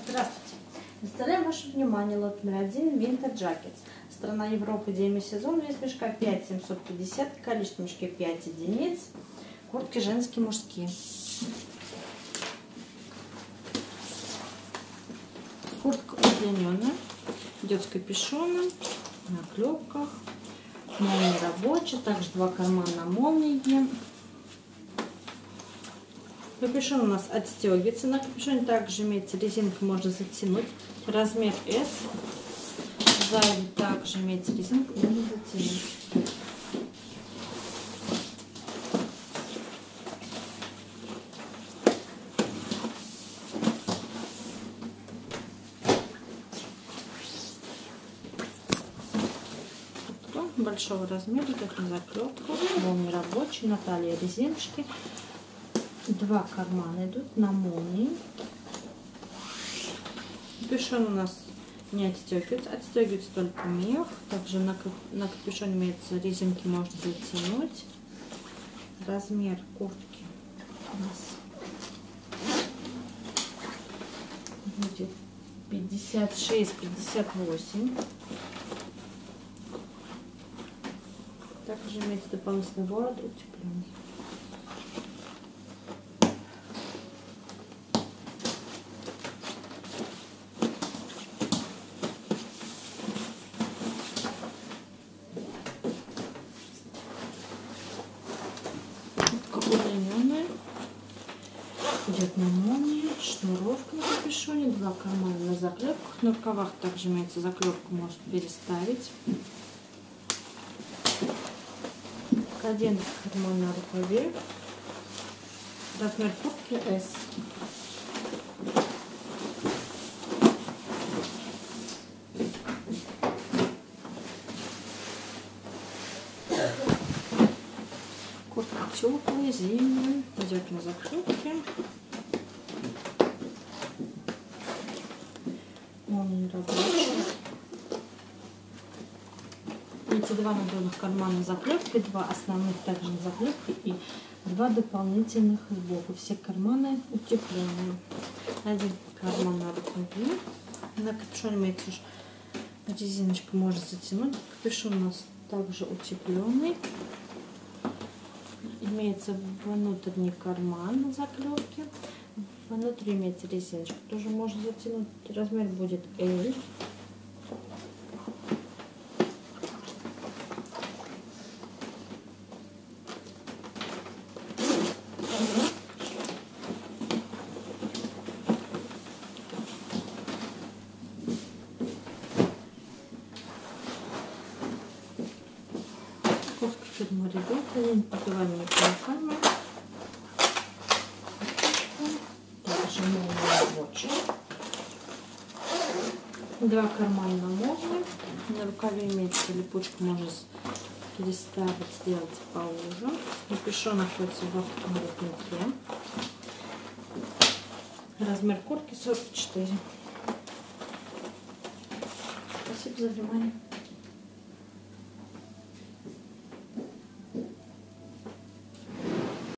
Здравствуйте! Представляем ваше внимание лот номер 1 Winter Jackets. Страна Европы, демисезон, вес мешка 5750, количество мешка 5 единиц. Куртки женские, мужские. Куртка удлиненная, идет с капюшоном, на клепках, молния рабочая, также два кармана на молнии. Капюшон у нас отстегивается. На капюшоне также имеется резинка, можно затянуть. Размер S. Сзади также имеется резинка, можно затянуть. Большого размера, как на заклепку, молния рабочий, на талии резиночки. Два кармана идут на молнии. Капюшон у нас не отстегивается, отстегивается только мех. Также на капюшоне имеются резинки, можно затянуть. Размер куртки у нас будет 56-58. Также имеется дополнительный ворот утепленный. Удлиненная, идет на молнии, шнуровка на капюшоне, два кармана на заклепках, на рукавах также имеется заклепка, может переставить. Один карман на рукаве, размер куртки S. Куртка теплая, зимняя, идет на заклепке. Молния рабочая. Эти два наборных кармана заклепки, два основных также на заклепке и два дополнительных сбоку. Все карманы утепленные. Один карман на рукаве. На капюшоне имеется резиночка, можно затянуть. Капюшон у нас также утепленный. Имеется внутренний карман на заклепке. Внутри имеется резиночка, тоже можно затянуть. Размер будет L. Куртка фирмы Ребята, непробиваемыми рукавами. Также молния рабочая. Два кармана на молнии. На рукаве имеется липучка, можно переставить, сделать поуже. Капюшон находится в воротнике. Размер куртки 44. Спасибо за внимание.